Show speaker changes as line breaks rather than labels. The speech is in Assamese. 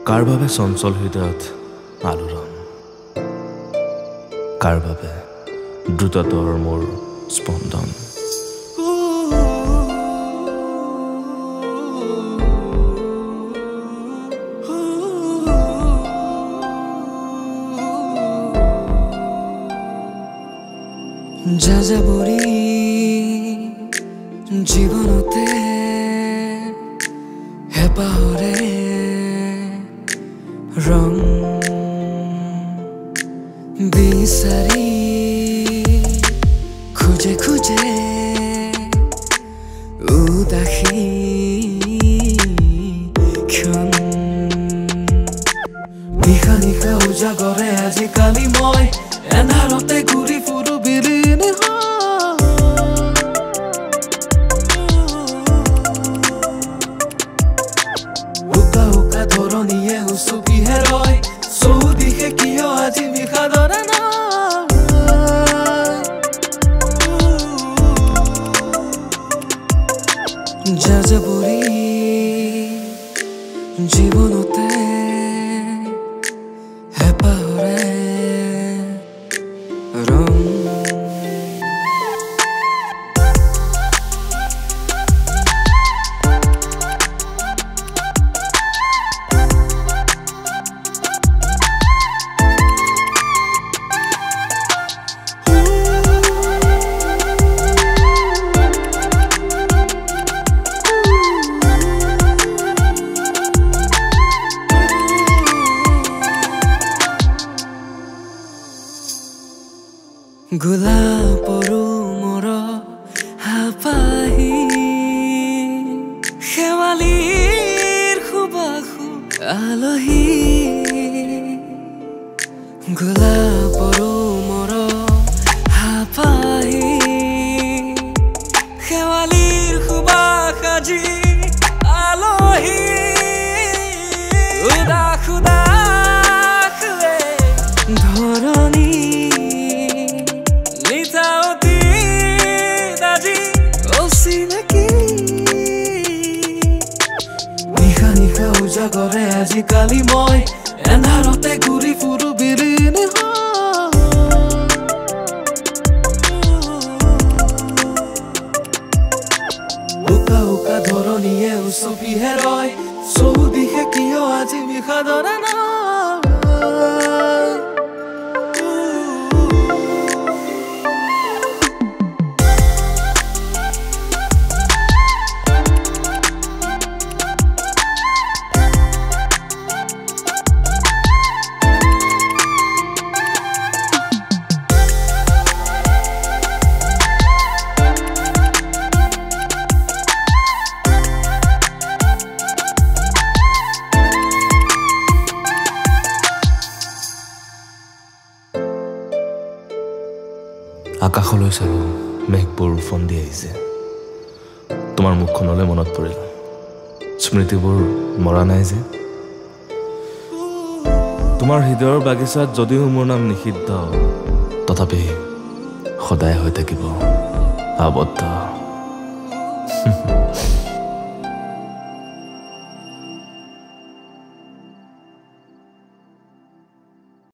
কাৰ বাবে চঞ্চল হৃদয়ত আলোড়ন কাৰ বাবে দ্ৰুততৰ মোৰ স্পন্দন
যাযাবৰী জীৱনতে হেপাহৰে ৰং বিচাৰি খুজে খুজে উদাসী ক্ষণ নিশা নিশা উজাগৰে আজিকালি মই এন্ধাৰতে ঘূৰি ফুৰো বিলীন উকা উকা ধৰণীয়ে উচুপিহে ৰয় চৌদিশে কিয় আজি বিষাদৰে যাযাবৰী জীৱনতে হেপাহৰে ৰং গুলাপৰু মোৰ হাপাহি শেৱালিৰ সুবাসু আলহী গুলাপৰু মোৰ হাপাহি শেৱালিৰ সুবাস আজি আলহী উদাস উদাস ধৰণী উজাগৰে আজিকালি মই এন্ধাৰতে ঘূৰি ফুৰো বিলীন উকা উকা ধৰণীয়ে উচুপিহে ৰয় চৌদিশে কিয় আজি বিষাদৰে
আকাশলৈ চালো মেঘবোৰ ফন্দি আহিছে তোমাৰ মুখখনলৈ মনত পৰিল স্মৃতিবোৰ মৰা নাই যে তোমাৰ হৃদয়ৰ বাগিচাত যদিও মোৰ নাম নিষিদ্ধ তথাপি সদায় হৈ থাকিব আবদ্ধ